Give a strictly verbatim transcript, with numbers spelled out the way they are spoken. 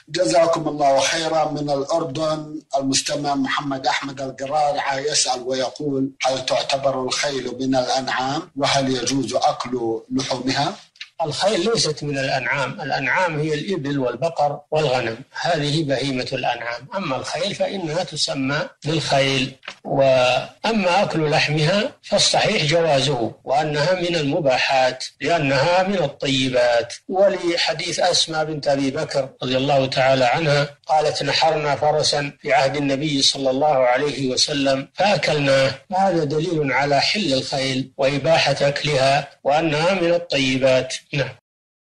جزاكم الله خيرا. من الأردن المستمع محمد أحمد القرارعة يسأل ويقول: هل تعتبر الخيل من الأنعام؟ وهل يجوز أكل لحومها؟ الخيل ليست من الأنعام. الأنعام هي الإبل والبقر والغنم، هذه بهيمة الأنعام. أما الخيل فإنها تسمى للخيل. وأما أكل لحمها فالصحيح جوازه، وأنها من المباحات لأنها من الطيبات. ولحديث أسماء بنت أبي بكر رضي الله تعالى عنها قالت: نحرنا فرسا في عهد النبي صلى الله عليه وسلم فأكلناه. هذا دليل على حل الخيل وإباحة أكلها وأنها من الطيبات. نعم.